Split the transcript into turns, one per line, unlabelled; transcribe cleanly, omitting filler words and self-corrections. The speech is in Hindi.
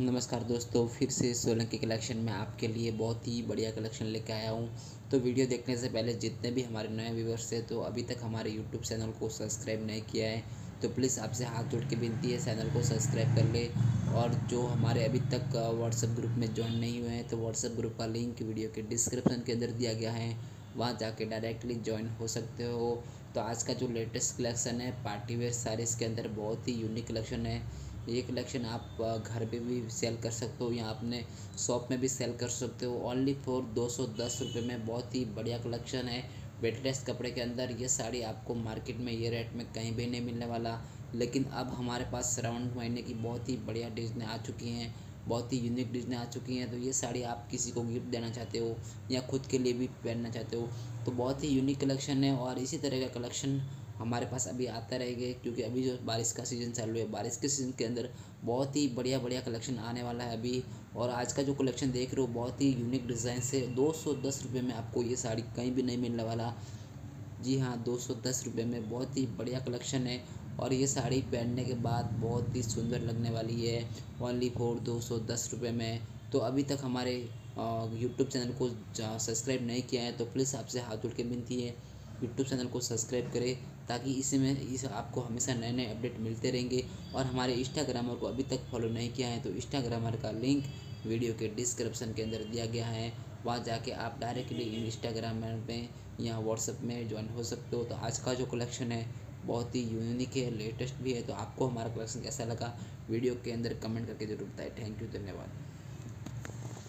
नमस्कार दोस्तों, फिर से सोलंकी कलेक्शन में आपके लिए बहुत ही बढ़िया कलेक्शन लेके आया हूँ। तो वीडियो देखने से पहले जितने भी हमारे नए व्यूवर्स हैं तो अभी तक हमारे यूट्यूब चैनल को सब्सक्राइब नहीं किया है तो प्लीज़ आपसे हाथ जोड़ के विनती है, चैनल को सब्सक्राइब कर ले। और जो हमारे अभी तक व्हाट्सएप ग्रुप में ज्वाइन नहीं हुए हैं तो व्हाट्सएप ग्रुप का लिंक वीडियो के डिस्क्रिप्शन के अंदर दिया गया है, वहाँ जाके डायरेक्टली ज्वाइन हो सकते हो। तो आज का जो लेटेस्ट कलेक्शन है पार्टी वेयर साड़ीज़ के अंदर बहुत ही यूनिक कलेक्शन है। ये कलेक्शन आप घर पे भी सेल कर सकते हो या अपने शॉप में भी सेल कर सकते हो। ओनली फॉर 210 रुपये में बहुत ही बढ़िया कलेक्शन है। वेटलेस कपड़े के अंदर ये साड़ी आपको मार्केट में ये रेट में कहीं भी नहीं मिलने वाला। लेकिन अब हमारे पास श्रावण महीने की बहुत ही बढ़िया डिज़ाइनें आ चुकी हैं, बहुत ही यूनिक डिज़ाइनें आ चुकी हैं। तो ये साड़ी आप किसी को गिफ्ट देना चाहते हो या खुद के लिए भी पहनना चाहते हो तो बहुत ही यूनिक कलेक्शन है। और इसी तरह का कलेक्शन हमारे पास अभी आता रहेगा, क्योंकि अभी जो बारिश का सीज़न चालू है, बारिश के सीज़न के अंदर बहुत ही बढ़िया बढ़िया कलेक्शन आने वाला है अभी। और आज का जो कलेक्शन देख रहे हो बहुत ही यूनिक डिज़ाइन से 210 रुपये में आपको ये साड़ी कहीं भी नहीं मिलने वाला। जी हाँ, 210 रुपये में बहुत ही बढ़िया कलेक्शन है। और ये साड़ी पहनने के बाद बहुत ही सुंदर लगने वाली है, ओनली फॉर 210 रुपये में। तो अभी तक हमारे यूट्यूब चैनल को सब्सक्राइब नहीं किया है तो प्लीज़ आपसे हाथ जोड़ के विनती है, यूट्यूब चैनल को सब्सक्राइब करें ताकि इस आपको हमेशा नए नए अपडेट मिलते रहेंगे। और हमारे इंस्टाग्रामर को अभी तक फॉलो नहीं किया है तो इंस्टाग्रामर का लिंक वीडियो के डिस्क्रिप्शन के अंदर दिया गया है, वहाँ जाके आप डायरेक्टली इंस्टाग्राम में या व्हाट्सएप में ज्वाइन हो सकते हो। तो आज का जो कलेक्शन है बहुत ही यूनिक है, लेटेस्ट भी है। तो आपको हमारा कलेक्शन कैसा लगा वीडियो के अंदर कमेंट करके जरूर बताएं। थैंक यू, धन्यवाद।